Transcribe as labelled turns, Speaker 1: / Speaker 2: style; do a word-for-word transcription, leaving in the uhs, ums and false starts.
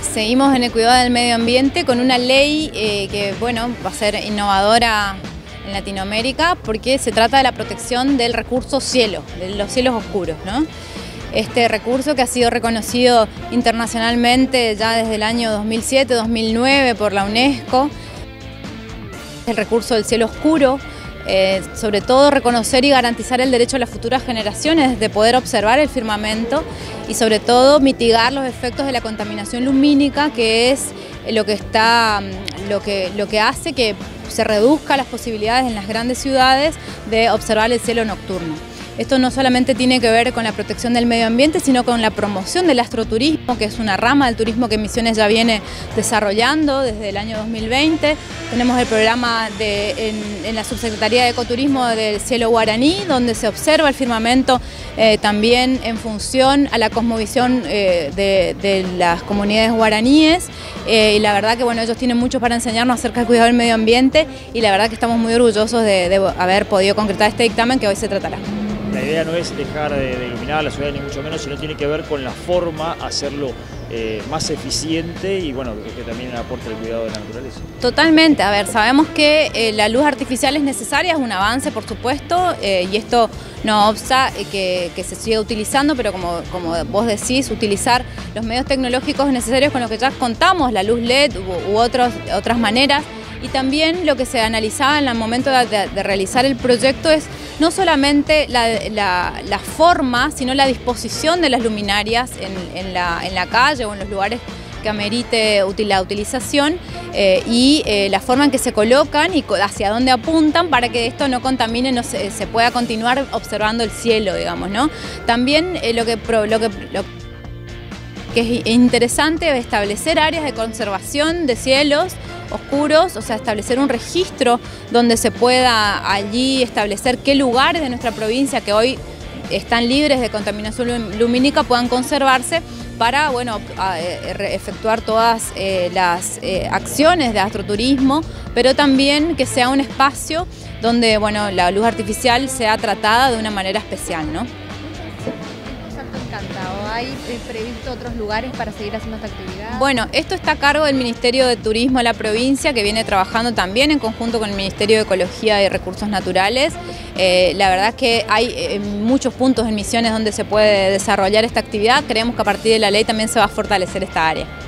Speaker 1: seguimos en el cuidado del medio ambiente con una ley eh, que bueno, va a ser innovadora en Latinoamérica porque se trata de la protección del recurso cielo, de los cielos oscuros, ¿no? Este recurso que ha sido reconocido internacionalmente ya desde el año dos mil siete, dos mil nueve por la UNESCO, el recurso del cielo oscuro. Eh, sobre todo reconocer y garantizar el derecho a las futuras generaciones de poder observar el firmamento y sobre todo mitigar los efectos de la contaminación lumínica, que es lo que, está, lo que, lo que hace que se reduzcan las posibilidades en las grandes ciudades de observar el cielo nocturno. Esto no solamente tiene que ver con la protección del medio ambiente, sino con la promoción del astroturismo, que es una rama del turismo que Misiones ya viene desarrollando desde el año dos mil veinte. Tenemos el programa de, en, en la Subsecretaría de Ecoturismo del Cielo Guaraní, donde se observa el firmamento eh, también en función a la cosmovisión eh, de, de las comunidades guaraníes. Eh, y la verdad que bueno, ellos tienen mucho para enseñarnos acerca del cuidado del medio ambiente y la verdad que estamos muy orgullosos de, de haber podido concretar este dictamen que hoy se tratará.
Speaker 2: La idea no es dejar de, de iluminar la ciudad ni mucho menos, sino tiene que ver con la forma, hacerlo eh, más eficiente y bueno, que, que también aporte el cuidado de la naturaleza.
Speaker 1: Totalmente, a ver, sabemos que eh, la luz artificial es necesaria, es un avance por supuesto, eh, y esto no obsta eh, que, que se siga utilizando, pero como, como vos decís, utilizar los medios tecnológicos necesarios con los que ya contamos, la luz L E D u, u otros, otras maneras. Y también lo que se analizaba en el momento de, de, de realizar el proyecto es no solamente la, la, la forma, sino la disposición de las luminarias en, en, la, en la calle o en los lugares que amerite la utilización eh, y eh, la forma en que se colocan y hacia dónde apuntan para que esto no contamine, no se, se pueda continuar observando el cielo, digamos, ¿no? También eh, lo que... Lo que lo, que es interesante establecer áreas de conservación de cielos oscuros, o sea, establecer un registro donde se pueda allí establecer qué lugares de nuestra provincia que hoy están libres de contaminación lumínica puedan conservarse para, bueno, efectuar todas eh, las eh, acciones de astroturismo, pero también que sea un espacio donde, bueno, la luz artificial sea tratada de una manera especial, ¿no?
Speaker 3: ¿O hay previsto otros lugares para seguir haciendo esta actividad?
Speaker 1: Bueno, esto está a cargo del Ministerio de Turismo de la provincia, que viene trabajando también en conjunto con el Ministerio de Ecología y Recursos Naturales. Eh, la verdad es que hay eh, muchos puntos en Misiones donde se puede desarrollar esta actividad. Creemos que a partir de la ley también se va a fortalecer esta área.